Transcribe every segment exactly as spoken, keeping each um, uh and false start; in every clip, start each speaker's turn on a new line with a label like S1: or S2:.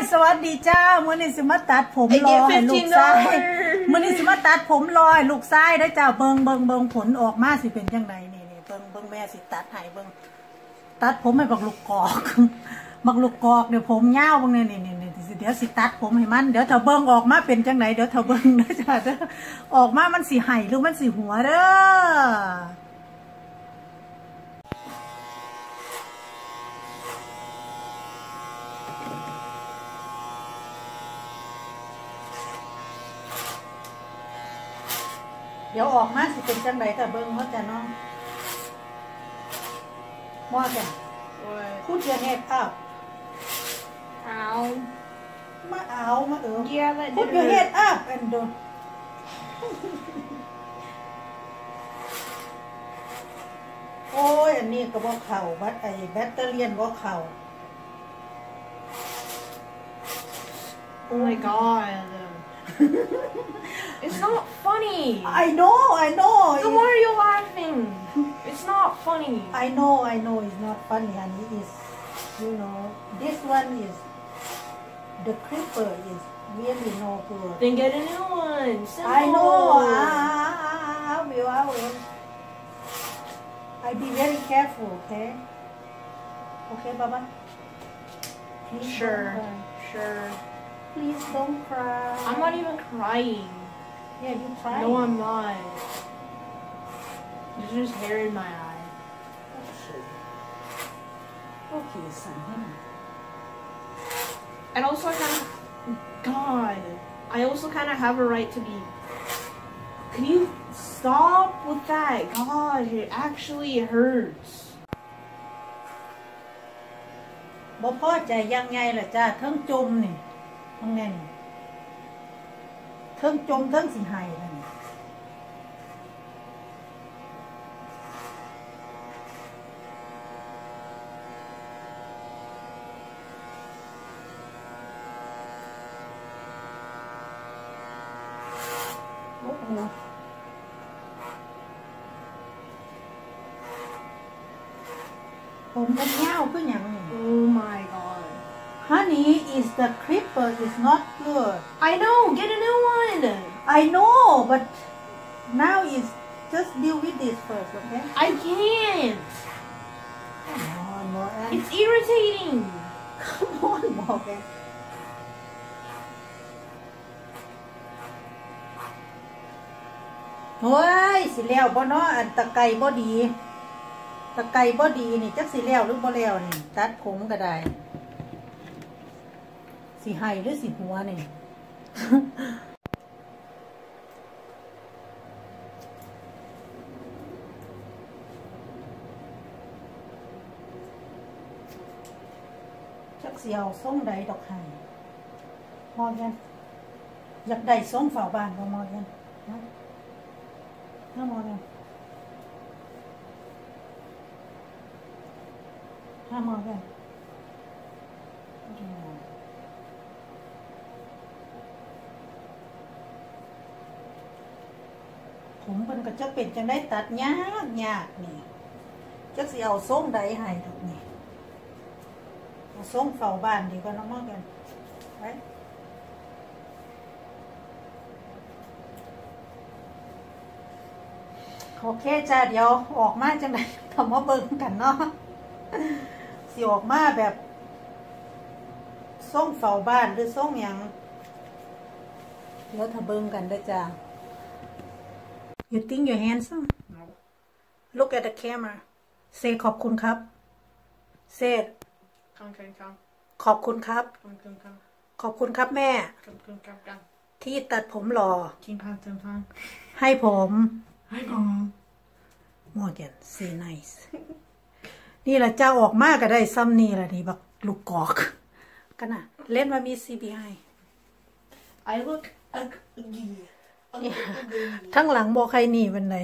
S1: สวัสดีจ้ามื่อนี้สิมาตัดผมลอยลูกชายมื่อนี้สิมาตัดผมลอยลูกชายได้จ้าเบิงเบิงเบิงผลออกมาสิเป็นยังไงนี่นี่เบิงเบิงแม่สิตัดให้เบิงตัดผมให้บักลูกกอกบักลูกกอกเดี๋ยวผมยาวบางเนี่ยนี่นี่นี่เดี๋ยวสิตัดผมให้มันเดี๋ยวเธอเบิงออกมาเป็นจังไหนเดี๋ยวเธอเบิงนะจ้าเด้อออกมามันสิไห้หรือมันสิหัวเด้อเดี๋ยวออกมาสิเป็นจังไหนแต่เบิ้งว่าจะน้องมอกันพูดเยอะเฮ็ดอัพเอามาเอามาเออพูดเยอะเฮ็ดอัพอันโดนโอ้ยอันนี้ก็บอกเข่าบัดไอแบตเตอรี่บอกเข่า
S2: Oh my god It's not funny.
S1: I know, I know.
S2: So why are you laughing? It's not funny.
S1: I know, I know. It's not funny, and it is, you know, this one is the creeper is really no good.
S2: Then get a new one. Simple.
S1: I know. I, I, I will. I will. I be very careful. Okay. Okay, Baba. Please
S2: sure. Sure.
S1: Please don't cry.
S2: I'm not even crying.
S1: Yeah, you crying.
S2: No, I'm not. There's just hair in my eye.
S1: Okay. Okay, son.
S2: And also, I kind of, God, I also kind of have a right to be. Can you stop with that? God, it actually hurts.
S1: บ่พอใจยังไงล่ะจ้าทั้งจมนี่ทั้งแน่นทั้งจมทั้งสิหายนั่นโอ้โหผมมันยาวขึ้นอย่างนี้
S2: Oh my god.
S1: Honey, is the creeper is not good.
S2: I know, get a new one.
S1: I know, but now is just deal with this first, okay?
S2: I can't.
S1: Come on, Morgan.
S2: It's irritating.
S1: Come on, Morgan. โอ้ยสิแล้วบ่เนาะอันตะไคร้บ่ดีตะไคร้บ่ดีนี่จักสิแล้วหรือบ่แล้วนี่ตัดผมก็ได้สิไห้หรือสิหัวนี่จักสิเอาส่งใดดอกไห้มอกันอยากได้ส่งเฝ้าบ้านบ่มอกันนะนะมอกันถ้ามองกันผมมันก็จะเป็นจังได้ตัดยากยากนี่จักสิเอาส่งใดให้ดอกนี่เอาส่งเฝ้าบ้านดีกว่าน้องมองกันไปโอเคจ้าเดี๋ยวออกมาจังไดทำมาเบิ่งกันเนาะสิออกมาแบบส่งเฝ้าบ้านหรือส่งหยังแล้วถ้าเบิ่งกันได้จ้า You think you're handsome?
S2: No.
S1: Look at the camera. Say ขอบคุณครับ Say
S2: Come, come, come.
S1: ขอบคุณครับ
S2: Come, come, come.
S1: ขอบคุณครับแม่
S2: Come, come, come, come.
S1: ที่ตัดผมหล่อ
S2: Kim Pan, Kim Pan.
S1: ให้ผม
S2: Hi, Mom.
S1: Morgan say nice นี่แหละเจ้าออกมาก็ได้ซ้ำนี่แหละนี่บักลูกกอกกันนะเล่นมามี ซี บี ไอ
S2: I look ugly.
S1: ทั้งหลังบอกใครหนีเป็นไร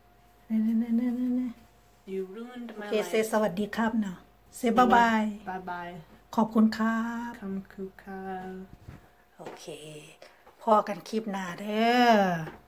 S2: You ruined
S1: โอ
S2: my
S1: เค
S2: life.
S1: เซสวัสดีครับเนาะเซบายบาย
S2: Bye bye.
S1: ขอบคุณครับ
S2: Come, Kuka.
S1: โอเคพอกันคลิปหน้าเด้อ